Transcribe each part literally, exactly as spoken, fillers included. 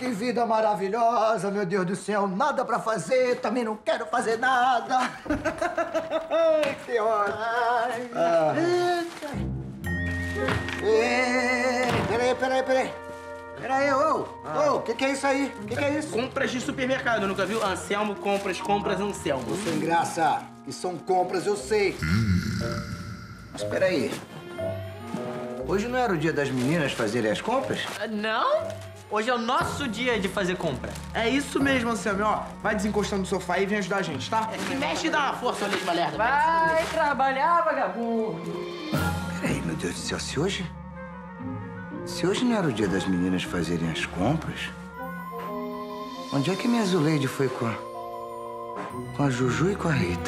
que vida maravilhosa, meu Deus do céu. Nada pra fazer, também não quero fazer nada. Ai, que ótimo. Ah. Ei, peraí, peraí, peraí. Peraí, ô, ô, o que que é isso aí? O que que é isso? Compras de supermercado, nunca viu? Anselmo, compras, compras, Anselmo. Sem graça, que são compras, eu sei. Mas peraí. Hoje não era o dia das meninas fazerem as compras? Não? Hoje é o nosso dia de fazer compra. É isso mesmo, Anselmo. Ó, vai desencostando no sofá e vem ajudar a gente, tá? É, se mexe e dá uma força, olha de malerda. Vai trabalhar, vagabundo. Peraí, meu Deus do céu, se hoje... Se hoje não era o dia das meninas fazerem as compras, onde é que minha Zuleide foi com a... com a Juju e com a Rita?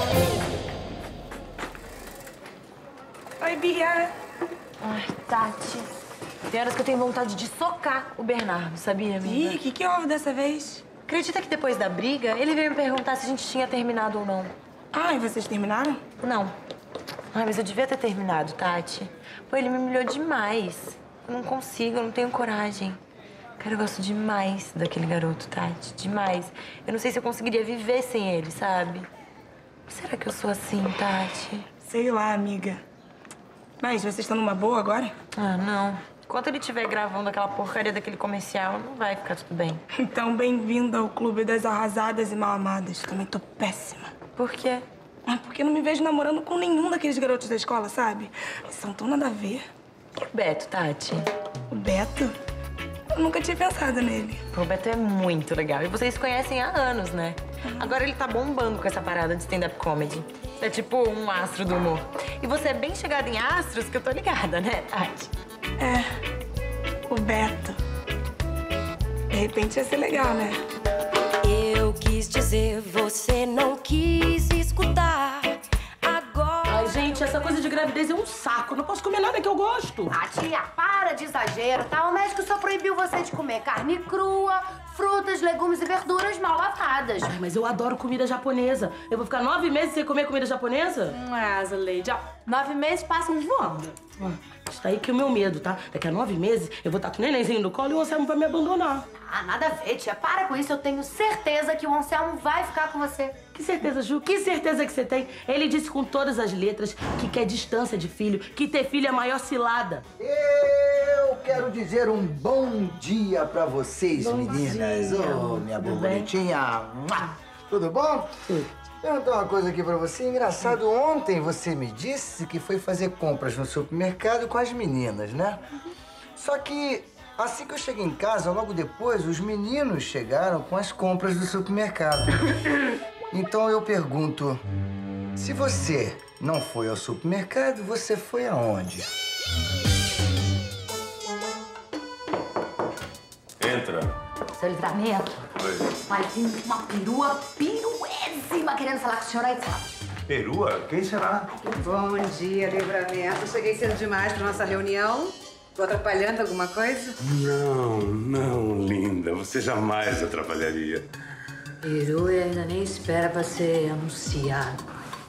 Oi, Bia. Ai, Tati. Tem horas que eu tenho vontade de socar o Bernardo, sabia, amiga? Ih, o que, que houve dessa vez? Acredita que depois da briga, ele veio me perguntar se a gente tinha terminado ou não. Ah, e vocês terminaram? Não. Ai, mas eu devia ter terminado, Tati. Pô, ele me humilhou demais. Eu não consigo, eu não tenho coragem. Cara, eu gosto demais daquele garoto, Tati. Demais. Eu não sei se eu conseguiria viver sem ele, sabe? Será que eu sou assim, Tati? Sei lá, amiga. Mas vocês estão numa boa agora? Ah, não. Enquanto ele estiver gravando aquela porcaria daquele comercial, não vai ficar tudo bem. Então, bem-vindo ao clube das arrasadas e mal amadas. Também tô péssima. Por quê? Ah, porque eu não me vejo namorando com nenhum daqueles garotos da escola, sabe? Eles são tão nada a ver. E o Beto, Tati? O Beto? Eu nunca tinha pensado nele. O Beto é muito legal. E vocês conhecem há anos, né? Uhum. Agora ele tá bombando com essa parada de stand-up comedy. É tipo um astro do humor. E você é bem chegada em astros, que eu tô ligada, né, Tati? É, o Beto. De repente ia ser legal, né? Eu quis dizer, você não quis escutar. Agora... Ai, gente, essa coisa de gravidez é um saco. Eu não posso comer nada que eu gosto. Ah, tia, para de exagero, tá? O médico só proibiu você de comer carne crua, frutas, legumes e verduras mal lavadas. Ai, mas eu adoro comida japonesa. Eu vou ficar nove meses sem comer comida japonesa? Ah, Zuleide, ó, nove meses passam voando. Está aí que é o meu medo, tá? Daqui a nove meses eu vou estar com o nenenzinho no colo e o Anselmo vai me abandonar. Ah, nada a ver, tia. Para com isso. Eu tenho certeza que o Anselmo vai ficar com você. Que certeza, Ju? Que certeza que você tem? Ele disse com todas as letras que quer distância de filho, que ter filho é a maior cilada. Eu quero dizer um bom dia pra vocês, bom meninas. Dia. Ô, minha Tudo bonitinha. Tudo bom? Sim. Perguntar uma coisa aqui pra você. Engraçado, ontem você me disse que foi fazer compras no supermercado com as meninas, né? Só que assim que eu cheguei em casa, logo depois, os meninos chegaram com as compras do supermercado. Então eu pergunto, se você não foi ao supermercado, você foi aonde? Entra. Seu livramento. Oi. Vai vir uma perua piruésima querendo falar com o senhor aí, sabe? Perua? Quem será? Bom dia, Livramento. Cheguei cedo demais para nossa reunião. Tô atrapalhando alguma coisa? Não, não, linda. Você jamais atrapalharia. Peru ainda nem espera pra ser anunciado.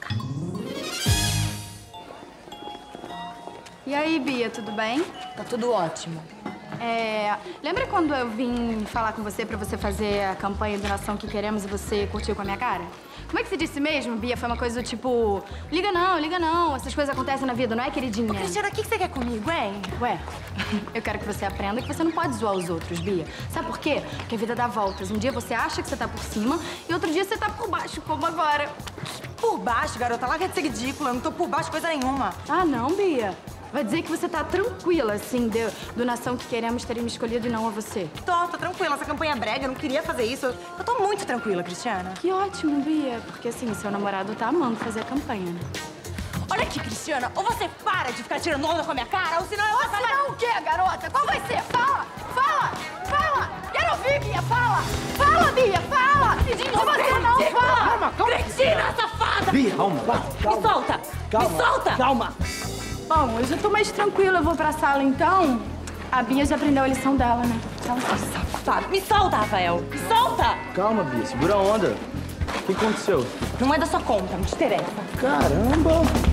E aí, Bia, tudo bem? Tá tudo ótimo. É, lembra quando eu vim falar com você pra você fazer a campanha do Nação que Queremos e você curtiu com a minha cara? Como é que você disse mesmo, Bia? Foi uma coisa do tipo, liga não, liga não, essas coisas acontecem na vida, não é, queridinha? Ô, Cristiana, o que você quer comigo, hein? Ué, eu quero que você aprenda que você não pode zoar os outros, Bia. Sabe por quê? Porque a vida dá voltas. Um dia você acha que você tá por cima e outro dia você tá por baixo, como agora. Por baixo, garota, larga de ser ridícula. Eu não tô por baixo coisa nenhuma. Ah, não, Bia? Vai dizer que você tá tranquila, assim, de, do Nação que Queremos ter me escolhido e não a você. Tô, tô tranquila. Essa campanha é brega, eu não queria fazer isso. Eu tô muito tranquila, Cristiana. Que ótimo, Bia. Porque, assim, seu namorado tá amando fazer a campanha, né? Olha aqui, Cristiana. Ou você para de ficar tirando onda com a minha cara, ou senão eu... Ou senão o quê, garota? Qual vai ser? Fala! Fala! Fala! Quero ouvir, Bia! Fala! Fala, Bia! Fala! Ou você não fala! Calma, calma. Cretina, safada! Bia, calma, calma. Me solta! Calma, Me solta! Calma! Bom, eu já tô mais tranquila. Eu vou pra sala, então. A Bia já aprendeu a lição dela, né? Então, safada. Me solta, Rafael! Me solta! Calma, Bia, segura a onda. O que aconteceu? Não é da sua conta, não te interessa. Caramba!